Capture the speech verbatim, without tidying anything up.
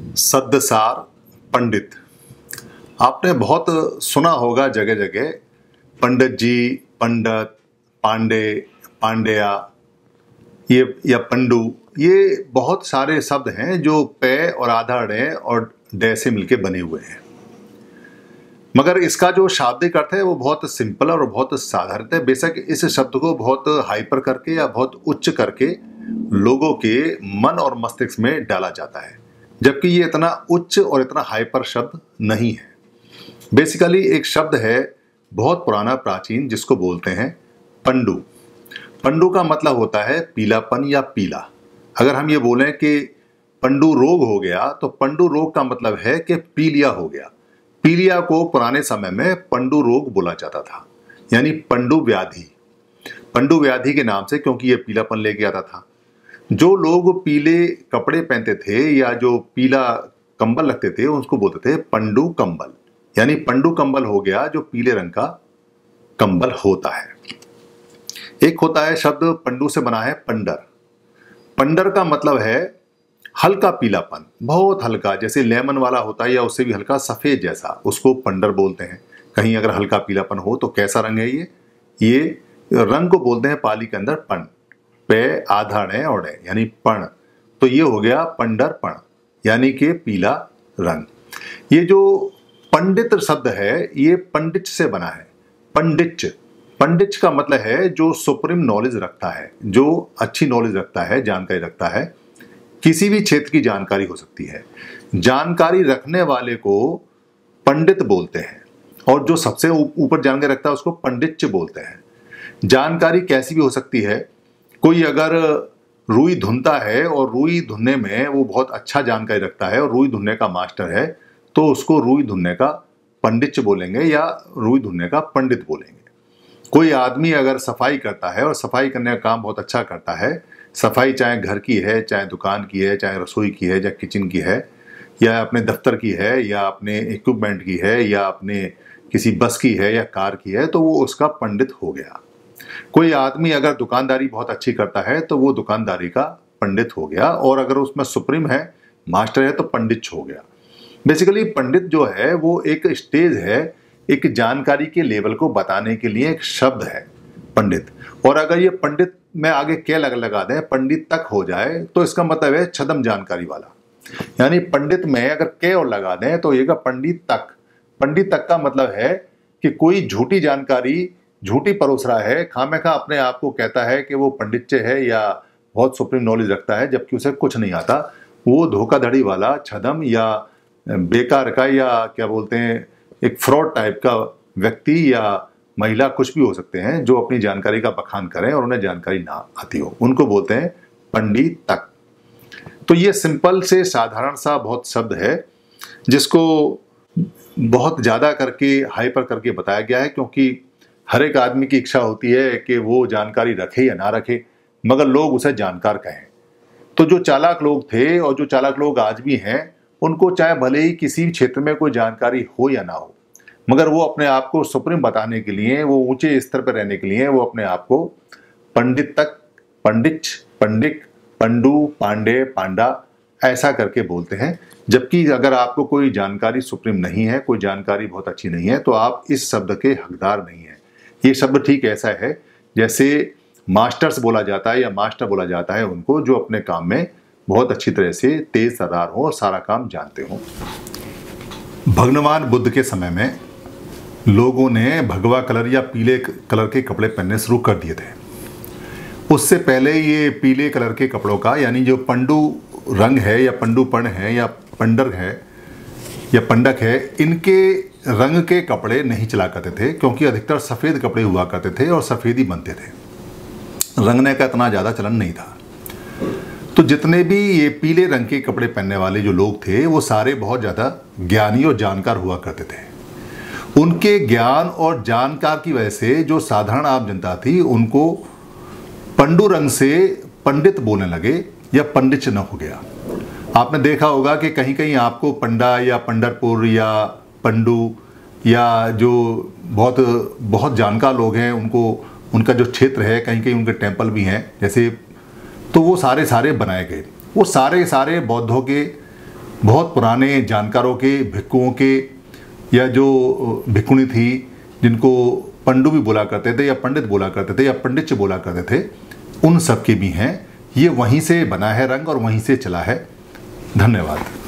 सद्दसार पंडित। आपने बहुत सुना होगा जगह जगह पंडित जी, पंडित, पांडे, पांड्या, ये या पंडू, ये बहुत सारे शब्द हैं जो पे और आधा डे और डे से मिलके बने हुए हैं। मगर इसका जो शाब्दिक अर्थ है वो बहुत सिंपल और बहुत साधारण है। बेशक इस शब्द को बहुत हाइपर करके या बहुत उच्च करके लोगों के मन और मस्तिष्क में डाला जाता है, जबकि ये इतना उच्च और इतना हाइपर शब्द नहीं है। बेसिकली एक शब्द है बहुत पुराना प्राचीन जिसको बोलते हैं पंडु। पंडु का मतलब होता है पीलापन या पीला। अगर हम ये बोलें कि पंडु रोग हो गया तो पंडु रोग का मतलब है कि पीलिया हो गया। पीलिया को पुराने समय में पंडु रोग बोला जाता था, यानी पंडु व्याधि। पंडु व्याधि के नाम से, क्योंकि ये पीलापन लेके आता था। जो लोग पीले कपड़े पहनते थे या जो पीला कंबल रखते थे उसको बोलते थे पंडु कंबल, यानी पंडु कंबल हो गया जो पीले रंग का कंबल होता है। एक होता है शब्द पंडु से बना है पंडर। पंडर का मतलब है हल्का पीलापन, बहुत हल्का, जैसे लेमन वाला होता है या उससे भी हल्का सफेद जैसा, उसको पंडर बोलते हैं। कहीं अगर हल्का पीलापन हो तो कैसा रंग है ये ये रंग को बोलते हैं पाली के अंदर पन, पे आधा डे और डे यानी पण। तो ये हो गया पंडर पण, यानी कि पीला रंग। ये जो पंडित शब्द है ये पंडित से बना है। पंडित पंडित का मतलब है जो सुप्रीम नॉलेज रखता है, जो अच्छी नॉलेज रखता है, जानकारी रखता है। किसी भी क्षेत्र की जानकारी हो सकती है। जानकारी रखने वाले को पंडित बोलते हैं, और जो सबसे ऊपर जानकारी रखता है उसको पंडित बोलते हैं। जानकारी कैसी भी हो सकती है। कोई अगर रुई धुनता है और रुई धुनने में वो बहुत अच्छा जानकारी रखता है और रुई धुनने का मास्टर है, तो उसको रुई धुनने का पंडित बोलेंगे या रुई धुनने का पंडित बोलेंगे। कोई आदमी अगर सफाई करता है और सफाई करने का काम बहुत अच्छा करता है, सफाई चाहे घर की है, चाहे दुकान की है, चाहे रसोई की है, या किचन की है, या अपने दफ्तर की है, या अपने इक्विपमेंट की है, या अपने किसी बस की है या कार की है, तो वो उसका पंडित हो गया। कोई आदमी अगर दुकानदारी बहुत अच्छी करता है तो वो दुकानदारी का पंडित हो गया, और अगर उसमें सुप्रीम है, मास्टर है, तो पंडित हो गया। बेसिकली पंडित जो है वो एक स्टेज है, एक जानकारी के लेवल को बताने के लिए एक शब्द है पंडित। और अगर ये पंडित में आगे क्या लग लगा दें, पंडित तक हो जाए, तो इसका मतलब है छदम जानकारी वाला। यानी पंडित में अगर के और लगा दें तो ये का पंडित तक। पंडित तक का मतलब है कि कोई झूठी जानकारी, झूठी परोस रहा है, खामेखा अपने आप को कहता है कि वो पंडित है या बहुत सुप्रीम नॉलेज रखता है, जबकि उसे कुछ नहीं आता। वो धोखाधड़ी वाला, छदम या बेकार का, या क्या बोलते हैं, एक फ्रॉड टाइप का व्यक्ति या महिला, कुछ भी हो सकते हैं, जो अपनी जानकारी का बखान करें और उन्हें जानकारी ना आती हो, उनको बोलते हैं पंडित तक। तो ये सिंपल से साधारण सा बहुत शब्द है जिसको बहुत ज़्यादा करके हाइपर करके बताया गया है, क्योंकि हर एक आदमी की इच्छा होती है कि वो जानकारी रखे या ना रखे, मगर लोग उसे जानकार कहें। तो जो चालाक लोग थे और जो चालाक लोग आज भी हैं, उनको चाहे भले ही किसी भी क्षेत्र में कोई जानकारी हो या ना हो, मगर वो अपने आप को सुप्रीम बताने के लिए, वो ऊंचे स्तर पर रहने के लिए, वो अपने आप को पंडित तक, पंडित, पंडित, पंडू, पांडे, पांडा ऐसा करके बोलते हैं। जबकि अगर आपको कोई जानकारी सुप्रीम नहीं है, कोई जानकारी बहुत अच्छी नहीं है, तो आप इस शब्द के हकदार नहीं हैं। ये शब्द ठीक ऐसा है जैसे मास्टर्स बोला जाता है या मास्टर बोला जाता है उनको, जो अपने काम में बहुत अच्छी तरह से तेज तर्रार हो और सारा काम जानते हो। भगवान बुद्ध के समय में लोगों ने भगवा कलर या पीले कलर के कपड़े पहनने शुरू कर दिए थे। उससे पहले ये पीले कलर के कपड़ों का, यानी जो पंडु रंग है या पंडुपण है या पंडर है या पंडक है, इनके रंग के कपड़े नहीं चला करते थे, क्योंकि अधिकतर सफ़ेद कपड़े हुआ करते थे और सफ़ेद ही बनते थे। रंगने का इतना ज़्यादा चलन नहीं था। तो जितने भी ये पीले रंग के कपड़े पहनने वाले जो लोग थे, वो सारे बहुत ज़्यादा ज्ञानी और जानकार हुआ करते थे। उनके ज्ञान और जानकार की वजह से जो साधारण आम जनता थी, उनको पंडु रंग से पंडित बोलने लगे या पंडित न हो गया। आपने देखा होगा कि कहीं कहीं आपको पंडा या पंडरपुर या पंडू या जो बहुत बहुत जानकार लोग हैं, उनको उनका जो क्षेत्र है, कहीं कहीं उनके टेम्पल भी हैं जैसे, तो वो सारे सारे बनाए गए। वो सारे सारे बौद्धों के बहुत पुराने जानकारों के, भिक्खुओं के, या जो भिक्खुनी थी जिनको पंडु भी बोला करते थे या पंडित बोला करते थे या पंडित बोला करते थे, उन सब के भी हैं। ये वहीं से बना है रंग और वहीं से चला है। धन्यवाद।